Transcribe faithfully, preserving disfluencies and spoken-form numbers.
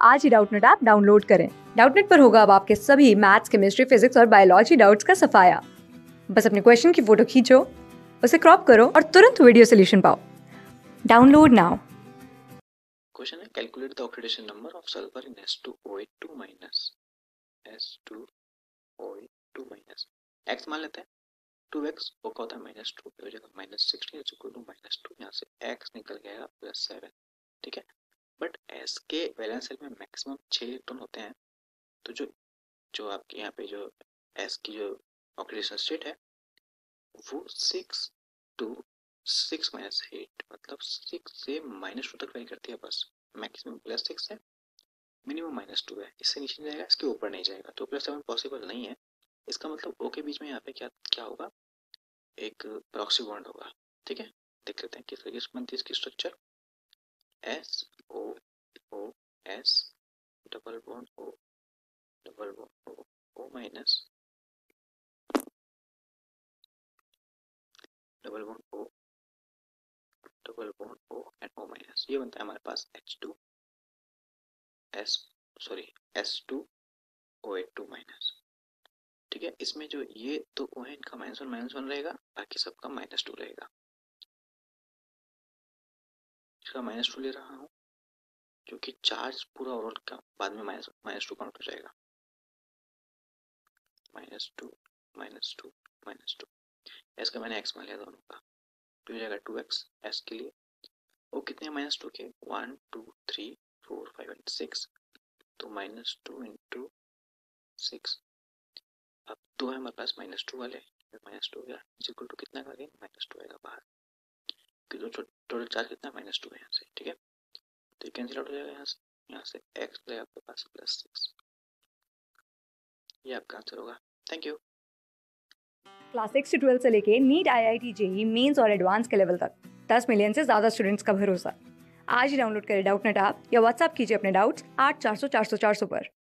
आज ही Doubtnut app download करें। डाउटनट पर होगा अब आपके सभी मैथ्स, केमिस्ट्री, फिजिक्स और बायोलॉजी डाउट्स का सफाया। बस अपने क्वेश्चन की फोटो खींचो, उसे क्रॉप करो और तुरंत वीडियो सोल्यूशन पाओ। Download now. क्वेश्चन है, calculate the oxidation number of sulphur in S two O H two minus S two O H two minus x मान लेते हैं। टू एक्स वो क्या होता है माइनस टू हो जाएगा minus sixteen is equal to minus two, यहाँ से x निकल गया प्लस सेवन। ठीक है, बट s के वैलेंस सेल में मैक्सिमम छः इलेक्ट्रॉन होते हैं, तो जो जो आपके यहाँ पे जो s की जो ऑक्सीडेशन स्टेट है वो six two six minus eight, मतलब सिक्स से माइनस टू तक वेरी करती है। बस मैक्सिमम प्लस सिक्स है, मिनिमम माइनस टू है, इससे नीचे नहीं जाएगा, इसके ऊपर नहीं जाएगा, तो प्लस सेवन पॉसिबल नहीं है। इसका मतलब ओ के बीच में यहाँ पे क्या क्या होगा, एक प्रॉक्सी बॉन्ड होगा। ठीक है, देख लेते हैं किस तरीके से बनती है इसकी structure. S O O S double bond O double bond O O minus double bond O double bond O and O minus, ये बनता है हमारे पास H two S sorry S two O H two minus. ठीक है, इसमें जो ये तो ओ है इनका माइनस वन माइनस वन रहेगा, बाकी सबका माइनस टू रहेगा। इसका माइनस टू ले रहा हूँ क्योंकि चार्ज पूरा ओवरऑल का बाद में माइनस माइनस टू काउंट हो जाएगा। Minus two minus two minus two, S का मैंने एक्स मान लिया दोनों का, तो हो जाएगा टू एक्स एस के लिए। वो कितने माइनस टू के, one two three four five and six, तो माइनस टू इंटू सिक्स। अब दो है हमारे पास माइनस टू वाले, माइनस टू हो गया इक्वल टू कितना का माइनस टू आएगा बाहर, क्योंकि टोटल चार्ज कितना माइनस टू है यहाँ से। ठीक है, तो ये कैंसिल आउट हो जाएगा यहाँ से, यहाँ से एक्स ले आपके पास प्लस सिक्स, ये आपका आंसर होगा। Thank you. क्लास सिक्स से ट्वेल्थ से लेके NEET, I I T, JEE Mains और एडवांस के लेवल तक दस मिलियन से ज्यादा स्टूडेंट्स का भरोसा। आज ही डाउनलोड करें डाउटनट ऐप या व्हाट्सएप कीजिए अपने डाउट्स आठ चार सौ चार सौ चार सौ पर।